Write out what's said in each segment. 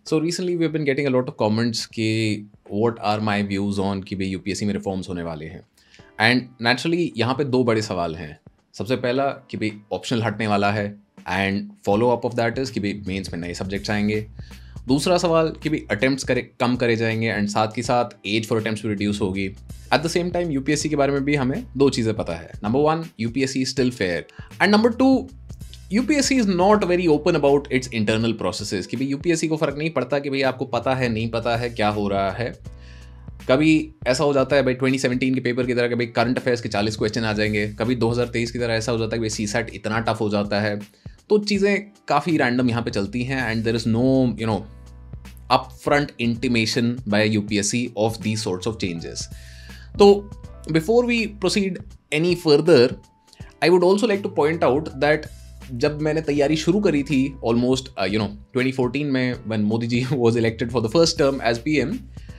So recently we have been getting a lot of comments कि what are my views on कि भाई UPSC में reforms होने वाले हैं। एंड नेचुरली यहाँ पे दो बड़े सवाल हैं। सबसे पहला कि भाई ऑप्शनल हटने वाला है, and follow up of that is कि भाई मेंस में नए सब्जेक्ट्स आएंगे। दूसरा सवाल कि भाई अटेम्प्ट्स कम करे जाएंगे एंड साथ ही साथ एज फॉर अटेम्प्ट्स भी रिड्यूस होगी। At the same time UPSC के बारे में भी हमें दो चीज़ें पता है। Number one, UPSC is still fair, and number two, UPSC is not very open about its internal processes कि भाई यूपीएससी को फर्क नहीं पड़ता कि भाई आपको पता है नहीं पता है क्या हो रहा है। कभी ऐसा हो जाता है भाई 2017 के पेपर की तरह कि भाई करंट अफेयर्स के 40 क्वेश्चन आ जाएंगे, कभी 2023 की तरह ऐसा हो जाता है कि भाई सीसैट इतना टफ हो जाता है। तो चीज़ें काफ़ी रैंडम यहाँ पे चलती हैं and there is no upfront intimation by UPSC of these sorts of changes. So before we proceed any further, I would also like to point out that जब मैंने तैयारी शुरू करी थी almost 2014 में when Modi ji was elected for the first term as PM,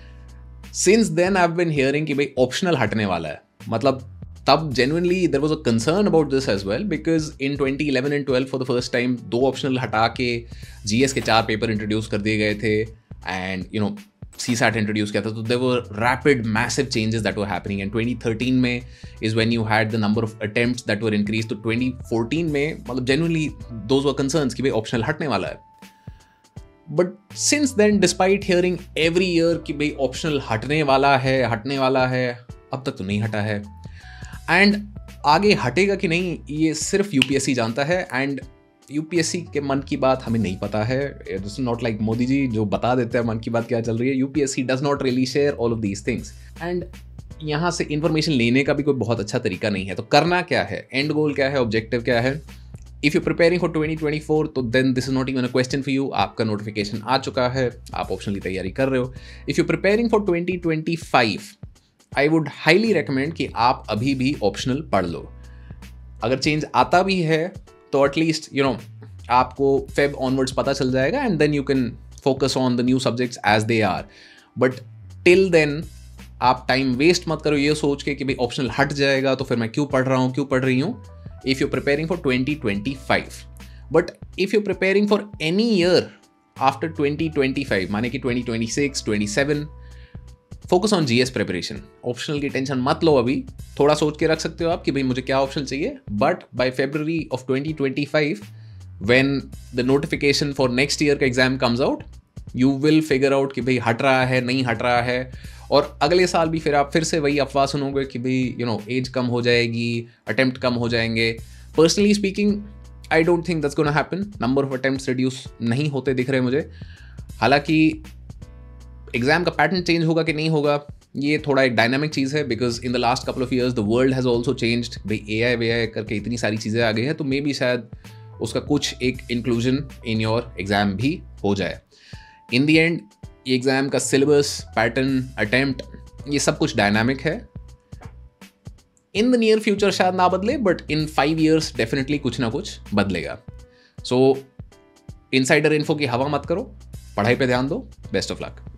since then I've been hearing कि भाई optional हटने वाला है। मतलब तब genuinely there was a concern about this as well because in 2011 and 12 for the first time दो optional हटा के GS के 4 पेपर इंट्रोड्यूस कर दिए गए थे एंड CSAT इंट्रोड्यूस किया था। तो there were rapid massive changes that were happening and 2013 में is when you had the number of attempts that were increased। तो 2014 में मतलब genuinely those were concerns कि भाई optional हटने वाला है। But since then despite hearing every year कि भाई optional हटने वाला है अब तक तो नहीं हटा है। एंड आगे हटेगा कि नहीं ये सिर्फ यूपीएससी जानता है एंड यूपीएससी के मन की बात हमें नहीं पता है। It's not like Modi ji जो बता देते हैं मन की बात क्या चल रही है। UPSC does not really share all of these things and यहाँ से इंफॉर्मेशन लेने का भी कोई बहुत अच्छा तरीका नहीं है। तो करना क्या है, एंड गोल क्या है, ऑब्जेक्टिव क्या है। इफ़ यू प्रिपेयरिंग फॉर 2024 तो then this is not even a question for you. आपका नोटिफिकेशन आ चुका है, आप ऑप्शनली तैयारी कर रहे हो। If you preparing for 2025 I would highly recommend कि आप अभी भी ऑप्शनल पढ़ लो। अगर चेंज आता भी है तो एटलीस्ट आपको फेब ऑनवर्ड्स पता चल जाएगा and then you can focus on the new subjects as they are. But till then आप टाइम वेस्ट मत करो ये सोच के कि भाई ऑप्शनल हट जाएगा तो फिर मैं क्यों पढ़ रहा हूँ क्यों पढ़ रही हूँ। If you preparing for 2025 but if you preparing for any year after 2025 माने कि 2026 27 focus on GS preparation. Optional की टेंशन मत लो, अभी थोड़ा सोच के रख सकते हो आप कि भाई मुझे क्या ऑप्शन चाहिए। But by February of 2025 when the notification for next year का exam comes out you will figure out कि भाई हट रहा है नहीं हट रहा है। और अगले साल भी फिर आप फिर से वही अफवाह सुनोगे कि भाई एज कम हो जाएगी, अटेम्प्ट कम हो जाएंगे। Personally speaking I don't think that's gonna happen. Number of attempts reduce नहीं होते दिख रहे मुझे। हालांकि एग्जाम का पैटर्न चेंज होगा कि नहीं होगा ये थोड़ा एक डायनामिक चीज़ है because in the last couple of years the world has also changed. भाई AI करके इतनी सारी चीज़ें आ गई हैं तो मे बी शायद उसका कुछ एक इंक्लूजन इन योर एग्जाम भी हो जाए। इन द एंड ये एग्जाम का सिलेबस, पैटर्न, अटेम्प्ट ये सब कुछ डायनामिक है। इन द नियर फ्यूचर शायद ना बदले बट इन 5 years डेफिनेटली कुछ ना कुछ बदलेगा। सो इनसाइडर इन्फो की हवा मत करो, पढ़ाई पे ध्यान दो। Best of luck.